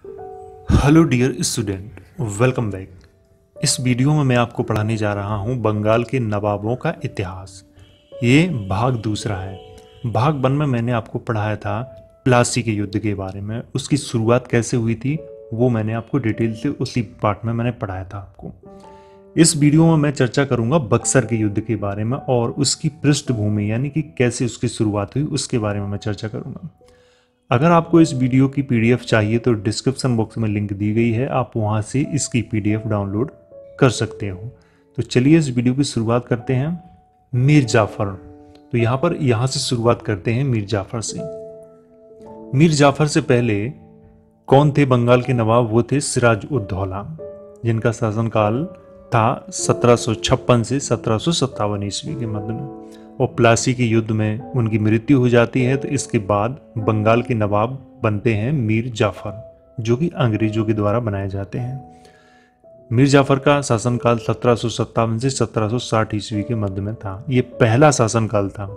Hello dear student, welcome back. इस video में मैं आपको पढ़ाने जा रहा हूं बंगाल के नवाबों का इतिहास। ये भाग दूसरा है। भाग 1 में मैंने आपको पढ़ाया था प्लासी के युद्ध के बारे में, उसकी शुरुआत कैसे हुई थी वो मैंने आपको डिटेल से उसी पार्ट में मैंने पढ़ाया था आपको। इस वीडियो में मैं चर्चा करूंगा बक्सर के युद्ध के बारे में और उसकी पृष्ठभूमि यानी कि कैसे उसकी शुरुआत हुई उसके बारे में मैं चर्चा करूंगा। अगर आपको इस वीडियो की पीडीएफ चाहिए तो डिस्क्रिप्शन बॉक्स में लिंक दी गई है, आप वहां से इसकी पीडीएफ डाउनलोड कर सकते हो। तो चलिए इस वीडियो की शुरुआत करते हैं मीर जाफर। तो यहाँ से शुरुआत करते हैं मीर जाफर से। मीर जाफर से पहले कौन थे बंगाल के नवाब? वो थे सिराज उद दौला, जिनका शासनकाल था 1756 से 1757 ईस्वी के मध्य में। और प्लासी के युद्ध में उनकी मृत्यु हो जाती है। तो इसके बाद बंगाल के नवाब बनते हैं मीर जाफर, जो कि अंग्रेजों के द्वारा बनाए जाते हैं। मीर जाफर का शासनकाल 1757 से 1760 ईस्वी के मध्य में था। यह पहला शासनकाल था।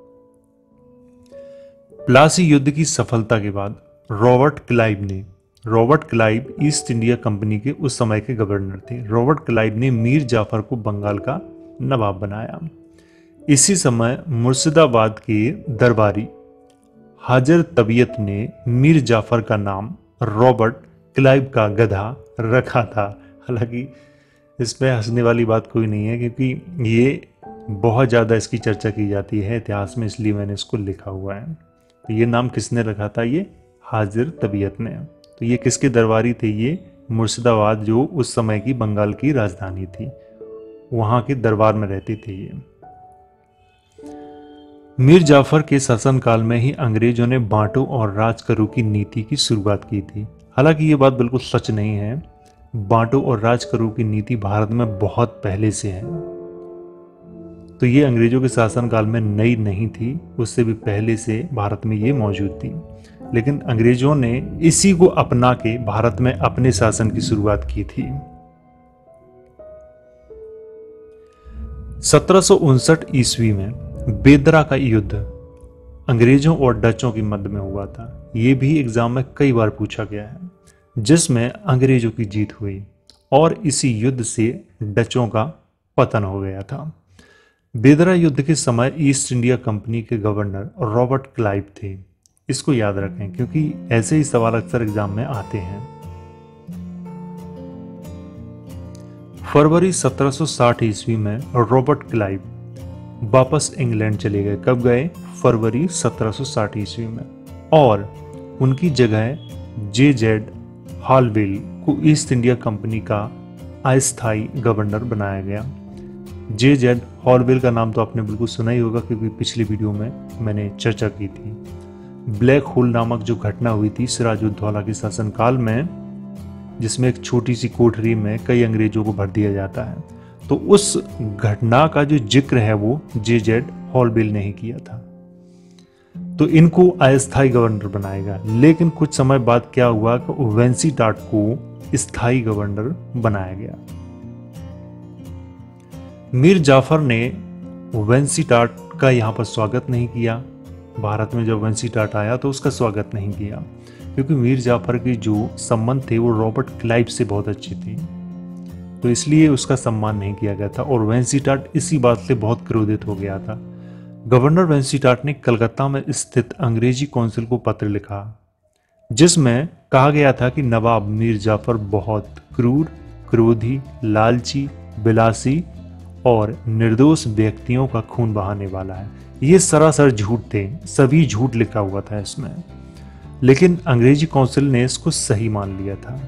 प्लासी युद्ध की सफलता के बाद Robert Clive East India Company के उस समय के गवर्नर थे। रॉबर्ट क्लाइव ने मीर जाफर को बंगाल का नवाब बनाया। इसी समय मुर्शिदाबाद के दरबारी हाजिर तबीयत ने मीर जाफर का नाम रॉबर्ट क्लाइव का गधा रखा था। हालांकि इसमें हंसने वाली बात कोई नहीं है, क्योंकि ये बहुत ज़्यादा इसकी चर्चा की जाती है इतिहास में, इसलिए मैंने इसको लिखा हुआ है। तो ये नाम किसने रखा था? ये हाजिर तबीयत ने। तो ये किसके दरबारी थे? ये मुर्शिदाबाद, जो उस समय की बंगाल की राजधानी थी, वहाँ के दरबार में रहते थे ये। मीर जाफर के शासनकाल में ही अंग्रेजों ने बांटो और राज करो की नीति की शुरुआत की थी। हालांकि ये बात बिल्कुल सच नहीं है। बांटो और राज करो की नीति भारत में बहुत पहले से है। तो ये अंग्रेजों के शासनकाल में नई नहीं थी, उससे भी पहले से भारत में ये मौजूद थी। लेकिन अंग्रेजों ने इसी को अपना के भारत में अपने शासन की शुरुआत की थी। 1759 ईस्वी में बेदरा का युद्ध अंग्रेजों और डचों के मध्य में हुआ था। ये भी एग्जाम में कई बार पूछा गया है, जिसमें अंग्रेजों की जीत हुई और इसी युद्ध से डचों का पतन हो गया था। बेदरा युद्ध के समय ईस्ट इंडिया कंपनी के गवर्नर रॉबर्ट क्लाइव थे। इसको याद रखें, क्योंकि ऐसे ही सवाल अक्सर एग्जाम में आते हैं। फरवरी 1760 ईस्वी में रॉबर्ट क्लाइव वापस इंग्लैंड चले गए। कब गए? फरवरी 1760 ईस्वी में। और उनकी जगह जेजेड हॉलवेल को ईस्ट इंडिया कंपनी का अस्थायी गवर्नर बनाया गया। जेजेड हॉलवेल का नाम तो आपने बिल्कुल सुना ही होगा, क्योंकि पिछली वीडियो में मैंने चर्चा की थी। ब्लैक होल नामक जो घटना हुई थी सिराज उद दौला के शासनकाल में, जिसमें एक छोटी सी कोठरी में कई अंग्रेजों को भर दिया जाता है, तो उस घटना का जो जिक्र है वो जेजेड हॉलवेल ने ही किया था। तो इनको अस्थायी गवर्नर बनाएगा। लेकिन कुछ समय बाद क्या हुआ कि वेंसिटार्ट को स्थायी गवर्नर बनाया गया। मीर जाफर ने वेंसिटार्ट का यहाँ पर स्वागत नहीं किया। भारत में जब वेंसिटार्ट आया तो उसका स्वागत नहीं किया, क्योंकि मीर जाफर की जो संबंध थे वो रॉबर्ट क्लाइव से बहुत अच्छे थे, तो इसलिए उसका सम्मान नहीं किया गया था। और वेंसिटार्ट इसी बात से बहुत क्रोधित हो गया था। गवर्नर वेंसिटार्ट ने कलकत्ता में स्थित अंग्रेजी काउंसिल को पत्र लिखा, जिसमें कहा गया था कि नवाब मीर जाफर बहुत क्रूर, क्रोधी, लालची, विलासी और निर्दोष व्यक्तियों का खून बहाने वाला है। ये सरासर झूठ थे, सभी झूठ लिखा हुआ था इसमें। लेकिन अंग्रेजी काउंसिल ने इसको सही मान लिया था।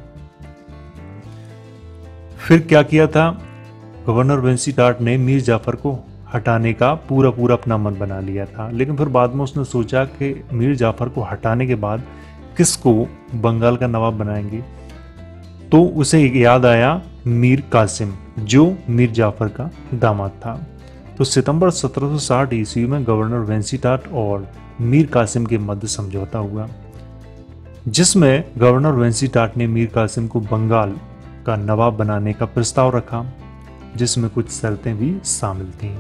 फिर क्या किया था? गवर्नर वेंसिटार्ट ने मीर जाफर को हटाने का पूरा अपना मन बना लिया था। लेकिन फिर बाद में उसने सोचा कि मीर जाफर को हटाने के बाद किसको बंगाल का नवाब बनाएंगे, तो उसे याद आया मीर कासिम, जो मीर जाफर का दामाद था। तो सितंबर 1760 ईस्वी में गवर्नर वेंसिटार्ट और मीर कासिम के मध्य समझौता हुआ, जिसमें गवर्नर वेंसिटार्ट ने मीर कासिम को बंगाल का नवाब बनाने का प्रस्ताव रखा, जिसमें कुछ शर्तें भी शामिल थीं।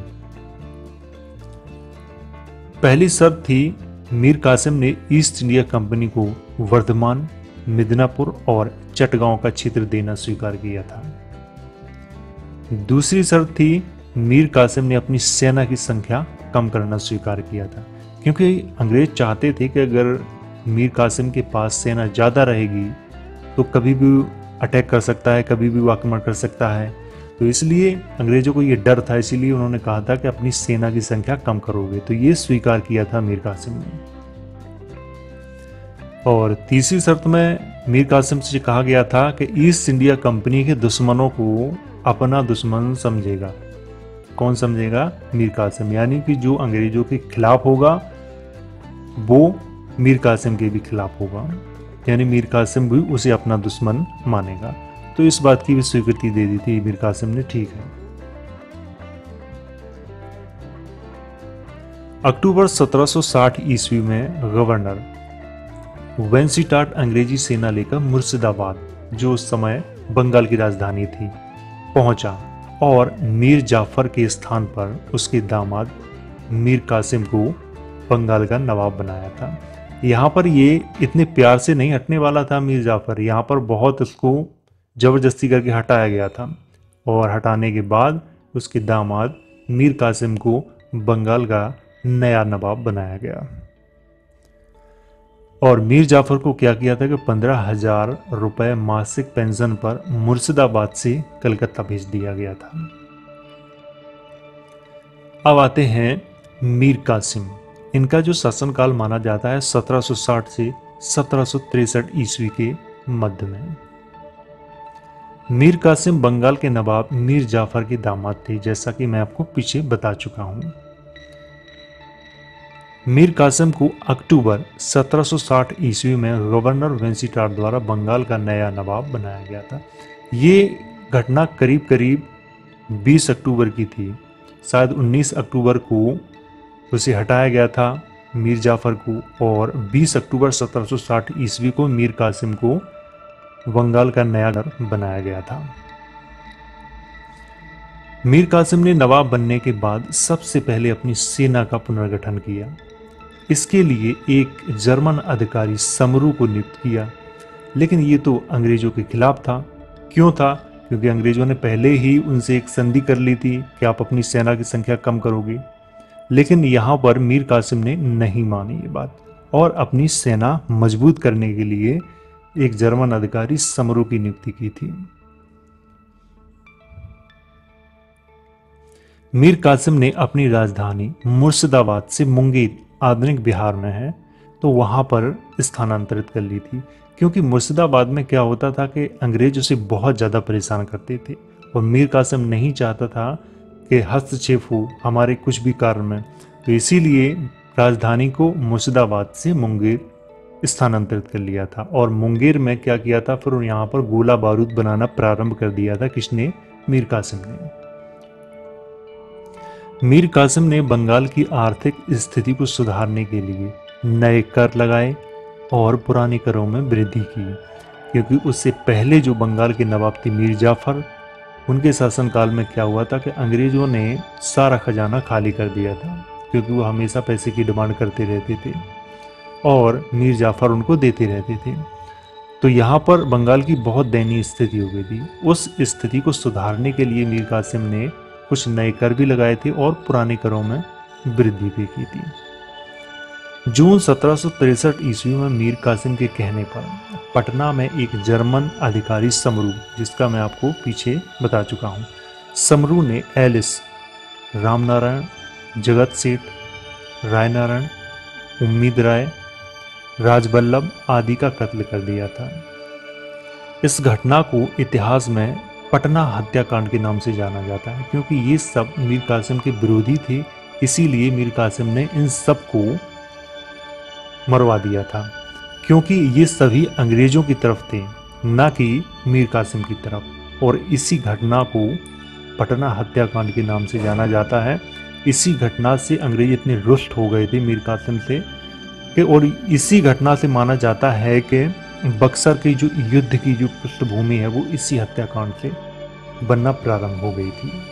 पहली शर्त थी, मीर कासिम ने ईस्ट इंडिया कंपनी को वर्धमान मिदनापुर और चटगांव का क्षेत्र देना स्वीकार किया था। दूसरी शर्त थी, मीर कासिम ने अपनी सेना की संख्या कम करना स्वीकार किया था, क्योंकि अंग्रेज चाहते थे कि अगर मीर कासिम के पास सेना ज़्यादा रहेगी तो कभी भी अटैक कर सकता है, कभी भी वो आक्रमण कर सकता है। तो इसलिए अंग्रेजों को ये डर था, इसीलिए उन्होंने कहा था कि अपनी सेना की संख्या कम करोगे। तो ये स्वीकार किया था मीर कासिम ने। और तीसरी शर्त में मीर कासिम से कहा गया था कि ईस्ट इंडिया कंपनी के दुश्मनों को अपना दुश्मन समझेगा। कौन समझेगा? मीर कासिम, यानी कि जो अंग्रेजों के खिलाफ होगा वो मीर कासिम के भी खिलाफ होगा, यानी मीर कासिम भी उसे अपना दुश्मन मानेगा। तो इस बात की भी स्वीकृति दे दी थी मीर कासिम ने। ठीक है। अक्टूबर 1760 ईस्वी में गवर्नर वेंसिटार्ट अंग्रेजी सेना लेकर मुर्शिदाबाद, जो उस समय बंगाल की राजधानी थी, पहुंचा और मीर जाफर के स्थान पर उसके दामाद मीर कासिम को बंगाल का नवाब बनाया था। यहाँ पर ये इतने प्यार से नहीं हटने वाला था मीर जाफर, यहाँ पर बहुत उसको जबरदस्ती करके हटाया गया था और हटाने के बाद उसके दामाद मीर कासिम को बंगाल का नया नवाब बनाया गया। और मीर जाफर को क्या किया था कि 15,000 रुपए मासिक पेंशन पर मुर्शिदाबाद से कलकत्ता भेज दिया गया था। अब आते हैं मीर कासिम। इनका जो शासनकाल माना जाता है 1760 से 1763 ईस्वी के मध्य में। मीर कासिम बंगाल के नवाब मीर जाफर के दामाद थे, जैसा कि मैं आपको पीछे बता चुका हूं। मीर कासिम को अक्टूबर 1760 ईस्वी में गवर्नर वेंसिटार्ट द्वारा बंगाल का नया नवाब बनाया गया था। ये घटना करीब करीब 20 अक्टूबर की थी। शायद 19 अक्टूबर को उसे हटाया गया था मीर जाफर को, और 20 अक्टूबर 1760 ईस्वी को मीर कासिम को बंगाल का नया गवर्नर बनाया गया था। मीर कासिम ने नवाब बनने के बाद सबसे पहले अपनी सेना का पुनर्गठन किया। इसके लिए एक जर्मन अधिकारी समरू को नियुक्त किया, लेकिन ये तो अंग्रेजों के खिलाफ था। क्यों था? क्योंकि अंग्रेजों ने पहले ही उनसे एक संधि कर ली थी कि आप अपनी सेना की संख्या कम करोगे। लेकिन यहाँ पर मीर कासिम ने नहीं मानी ये बात और अपनी सेना मजबूत करने के लिए एक जर्मन अधिकारी समरू की नियुक्ति की थी। मीर कासिम ने अपनी राजधानी मुर्शिदाबाद से मुंगेर, आधुनिक बिहार में है, तो वहां पर स्थानांतरित कर ली थी, क्योंकि मुर्शिदाबाद में क्या होता था कि अंग्रेज उसे बहुत ज़्यादा परेशान करते थे और मीर कासिम नहीं चाहता था कि हस्तक्षेप हो हमारे कुछ भी कार्य में। तो इसीलिए राजधानी को मुर्शिदाबाद से मुंगेर स्थानांतरित कर लिया था। और मुंगेर में क्या किया था, फिर यहाँ पर गोला बारूद बनाना प्रारंभ कर दिया था। किसने? मीर कासिम ने। मीर कासिम ने बंगाल की आर्थिक स्थिति को सुधारने के लिए नए कर लगाए और पुराने करों में वृद्धि की, क्योंकि उससे पहले जो बंगाल के नवाब थे मीर जाफर, उनके शासनकाल में क्या हुआ था कि अंग्रेजों ने सारा खजाना खाली कर दिया था, क्योंकि वो हमेशा पैसे की डिमांड करते रहते थे और मीर जाफर उनको देते रहते थे। तो यहाँ पर बंगाल की बहुत दयनीय स्थिति हो गई थी। उस स्थिति को सुधारने के लिए मीर कासिम ने कुछ नए कर भी लगाए थे और पुराने करों में वृद्धि भी की थी। जून 1763 ईस्वी में मीर कासिम के कहने पर पटना में एक जर्मन अधिकारी समरू, जिसका मैं आपको पीछे बता चुका हूँ, समरू ने एलिस, रामनारायण, जगत सेठ, रायनारायण, उम्मीद राय, राजबल्लभ आदि का कत्ल कर दिया था। इस घटना को इतिहास में पटना हत्याकांड के नाम से जाना जाता है, क्योंकि ये सब मीर कासिम के विरोधी थे, इसीलिए मीर कासिम ने इन सब को मरवा दिया था, क्योंकि ये सभी अंग्रेजों की तरफ थे, ना कि मीर कासिम की तरफ। और इसी घटना को पटना हत्याकांड के नाम से जाना जाता है। इसी घटना से अंग्रेज इतने रुष्ट हो गए थे मीर कासिम से कि, और इसी घटना से माना जाता है कि बक्सर की जो युद्ध की जो पृष्ठभूमि है वो इसी हत्याकांड से बनना प्रारंभ हो गई थी।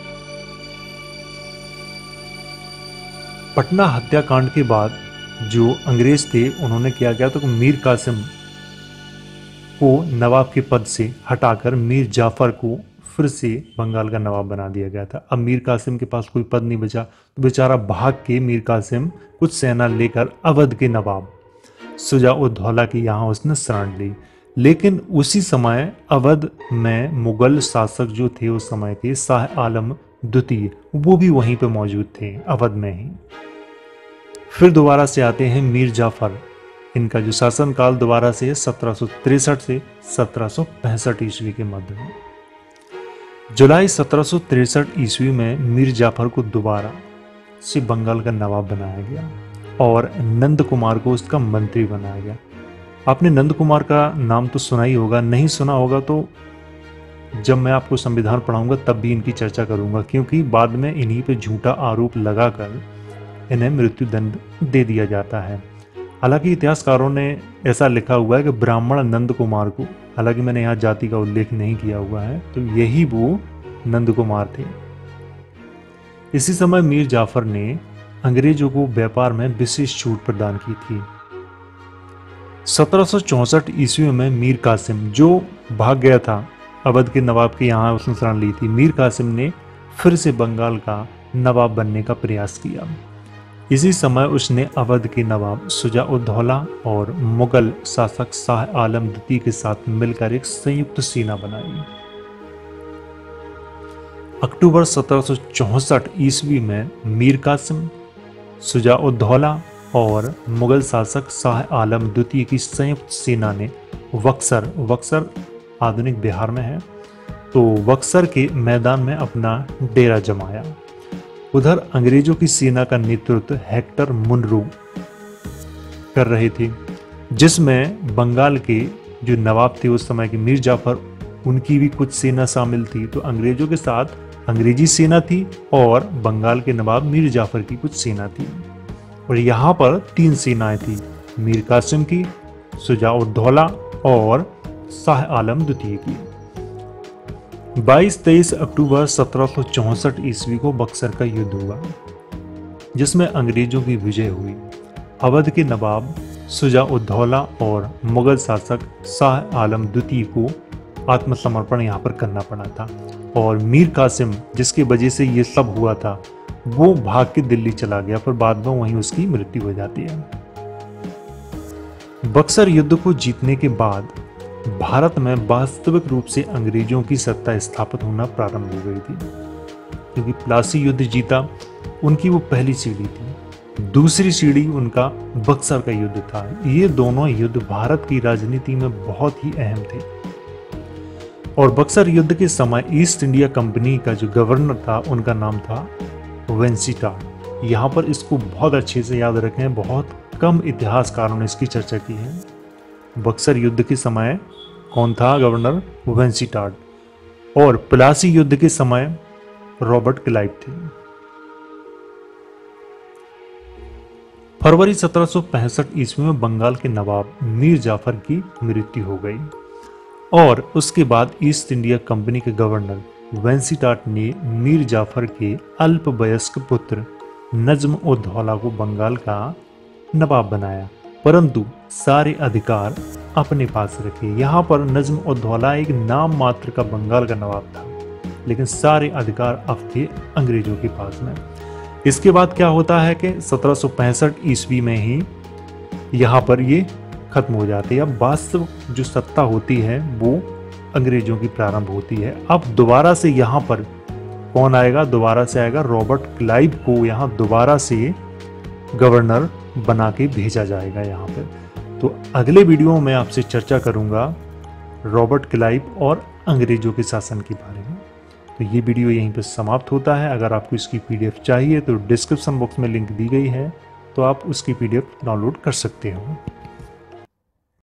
पटना हत्याकांड के बाद जो अंग्रेज थे उन्होंने क्या किया तो मीर कासिम को नवाब के पद से हटाकर मीर जाफर को फिर से बंगाल का नवाब बना दिया गया था। अब मीर कासिम के पास कोई पद नहीं बचा तो बेचारा भाग के मीर कासिम कुछ सेना लेकर अवध के नवाब शुजा-उद-दौला की यहाँ उसने शरण ली। लेकिन उसी समय अवध में मुगल शासक जो थे उस समय के शाह आलम द्वितीय, वो भी वहीं पे मौजूद थे अवध में ही। फिर दोबारा से आते हैं मीर जाफर। इनका जो शासनकाल दोबारा से 1763 से 1765 ईस्वी के मध्य में। जुलाई 1763 ईस्वी में मीर जाफर को दोबारा से बंगाल का नवाब बनाया गया और नंद कुमार को उसका मंत्री बनाया गया। आपने नंद कुमार का नाम तो सुना ही होगा, नहीं सुना होगा तो जब मैं आपको संविधान पढ़ाऊंगा तब भी इनकी चर्चा करूंगा, क्योंकि बाद में इन्हीं पे झूठा आरोप लगाकर इन्हें मृत्यु दंड दे दिया जाता है। हालांकि इतिहासकारों ने ऐसा लिखा हुआ है कि ब्राह्मण नंद कुमार को, हालांकि मैंने यहाँ जाति का उल्लेख नहीं किया हुआ है, तो यही वो नंद कुमार थे। इसी समय मीर जाफर ने अंग्रेजों को व्यापार में विशेष छूट प्रदान की थी। 1764 ईस्वी में मीर कासिम जो भाग गया था अवध के नवाब के यहाँ उसने शरण ली थी, मीर कासिम ने फिर से बंगाल का नवाब बनने का प्रयास किया। इसी समय उसने अवध के नवाब शुजा-उद-दौला और मुगल शासक शाह आलम द्वितीय के साथ मिलकर एक संयुक्त सेना बनाई। अक्टूबर 1764 ईस्वी में मीर कासिम, शुजा-उद-दौला और मुगल शासक शाह आलम द्वितीय की संयुक्त सेना ने बक्सर आधुनिक बिहार में है, तो बक्सर के मैदान में अपना डेरा जमाया। उधर अंग्रेजों की सेना का नेतृत्व हेक्टर मुनरो कर रहे थे, जिसमें बंगाल के जो नवाब थे उस समय के मीर जाफर, उनकी भी कुछ सेना शामिल थी। तो अंग्रेजों के साथ अंग्रेजी सेना थी और बंगाल के नवाब मीर जाफर की कुछ सेना थी। और यहाँ पर 3 सेनाएं थी, मीर कासिम की, शुजा-उद-दौला और शाह आलम द्वितीय की। 22-23 अक्टूबर 1764 ईस्वी को बक्सर का युद्ध हुआ, जिसमें अंग्रेजों की विजय हुई। अवध के नवाब शुजा-उद-दौला और मुगल शासक शाह आलम द्वितीय को आत्मसमर्पण यहाँ पर करना पड़ा था, और मीर कासिम जिसकी वजह से ये सब हुआ था वो भाग के दिल्ली चला गया, फिर बाद में वहीं उसकी मृत्यु हो जाती है। बक्सर युद्ध को जीतने के बाद भारत में वास्तविक रूप से अंग्रेजों की सत्ता स्थापित होना प्रारंभ हो गई थी, क्योंकि प्लासी युद्ध जीता उनकी वो पहली सीढ़ी थी। दूसरी सीढ़ी उनका बक्सर का युद्ध था। ये दोनों युद्ध भारत की राजनीति में बहुत ही अहम थे। और बक्सर युद्ध के समय ईस्ट इंडिया कंपनी का जो गवर्नर था उनका नाम था वेंसिट्टार्ट। यहाँ पर इसको बहुत अच्छे से याद रखें, बहुत कम इतिहासकारों ने इसकी चर्चा की है। बक्सर युद्ध के समय कौन था गवर्नर? वेंसिट्टार्ट। और प्लासी युद्ध के समय रॉबर्ट क्लाइव थे। फरवरी 1765 ईस्वी में बंगाल के नवाब मीर जाफर की मृत्यु हो गई, और उसके बाद ईस्ट इंडिया कंपनी के गवर्नर वेंसिट्टार्ट ने मीर जाफर के अल्पवयस्क पुत्र नज्म-उद-दौला को बंगाल का नवाब बनाया, परंतु सारे अधिकार अपने पास रखे। यहाँ पर नज्म-उद-दौला एक नाम मात्र का बंगाल का नवाब था, लेकिन सारे अधिकार अब थे अंग्रेजों के पास में। इसके बाद क्या होता है कि 1765 ईस्वी में ही यहाँ पर ये खत्म हो जाती है। अब वास्तविक जो सत्ता होती है वो अंग्रेजों की प्रारंभ होती है। अब दोबारा से यहाँ पर कौन आएगा? दोबारा से आएगा रॉबर्ट क्लाइव को यहाँ दोबारा से गवर्नर बना के भेजा जाएगा यहाँ पर। तो अगले वीडियो में मैं आपसे चर्चा करूँगा रॉबर्ट क्लाइव और अंग्रेजों के शासन के बारे में। तो ये वीडियो यहीं पर समाप्त होता है। अगर आपको इसकी पीडीएफ चाहिए तो डिस्क्रिप्शन बॉक्स में लिंक दी गई है, तो आप उसकी पीडीएफ डाउनलोड कर सकते हो।